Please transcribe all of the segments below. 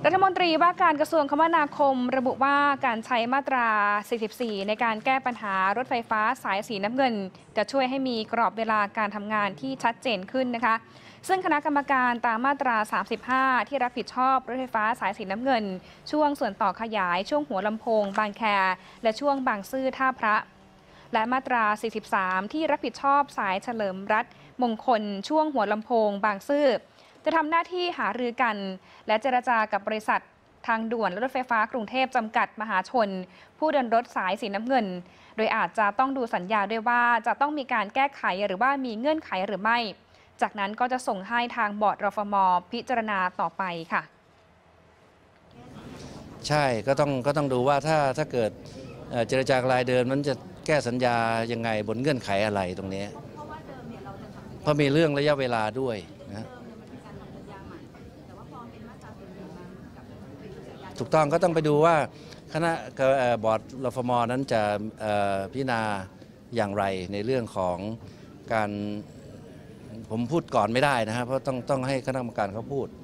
รัฐมนตรีว่าการกระทรวงคมนาคมระบุว่าการใช้มาตรา 44 ในการแก้ปัญหารถไฟฟ้าสายสีน้ำเงินจะช่วยให้มีกรอบเวลาการทำงานที่ชัดเจนขึ้นนะคะซึ่งคณะกรรมการตามมาตรา 35 ที่รับผิดชอบรถไฟฟ้าสายสีน้ำเงินช่วงส่วนต่อขยายช่วงหัวลำโพงบางแคและช่วงบางซื่อท่าพระและมาตรา 43 ที่รับผิดชอบสายเฉลิมรัฐมงคลช่วงหัวลำโพงบางซื่อจะทำหน้าที่หารือกันและเจรจากับบริษัททางด่วนและรถไฟฟ้ากรุงเทพจำกัดมหาชนผู้เดินรถสายสีน้ำเงินโดยอาจจะต้องดูสัญญาด้วยว่าจะต้องมีการแก้ไขหรือว่ามีเงื่อนไขหรือไม่จากนั้นก็จะส่งให้ทางบอร์ดรฟม.พิจารณาต่อไปค่ะใช่ก็ต้องดูว่าถ้าเกิดเจรจากรายเดิมมันจะแก้สัญญายังไงบนเงื่อนไขอะไรตรงนี้เพราะมีเรื่องระยะเวลาด้วยนะถูกต้องก็ต้องไปดูว่าคณะบอร์ดรฟม.นั้นจะพิจารณาอย่างไรในเรื่องของการผมพูดก่อนไม่ได้นะครับเพราะต้องให้คณะกรรมการเขาพูด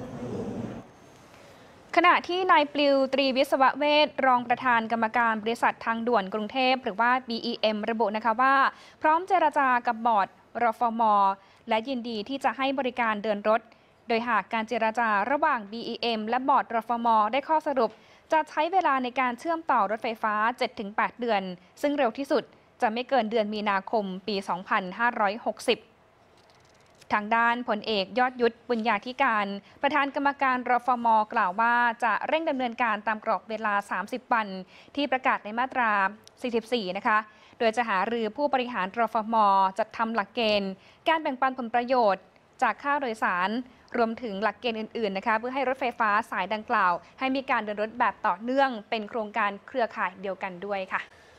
ขณะที่นายปลิวตรีวิศวเวชรองประธานกรรมการบริษัททางด่วนกรุงเทพหรือว่า BEM ระบุนะคะว่าพร้อมเจรจากับบอร์ดรฟม.และยินดีที่จะให้บริการเดินรถโดยหากการเจรจาระหว่าง BEM และบอร์ดรฟม.ได้ข้อสรุปจะใช้เวลาในการเชื่อมต่อรถไฟฟ้า 7-8 เดือนซึ่งเร็วที่สุดจะไม่เกินเดือนมีนาคมปี 2560ทางด้านพลเอกยอดยุทธบุญญาธิการประธานกรรมการรฟม.กล่าวว่าจะเร่งดำเนินการตามกรอบเวลา 30 วันที่ประกาศในมาตรา 44 นะคะโดยจะหารือผู้บริหารรฟม.จัดทำหลักเกณฑ์การแบ่งปันผลประโยชน์จากค่าโดยสารรวมถึงหลักเกณฑ์อื่นๆนะคะเพื่อให้รถไฟฟ้าสายดังกล่าวให้มีการเดินรถแบบต่อเนื่องเป็นโครงการเครือข่ายเดียวกันด้วยค่ะ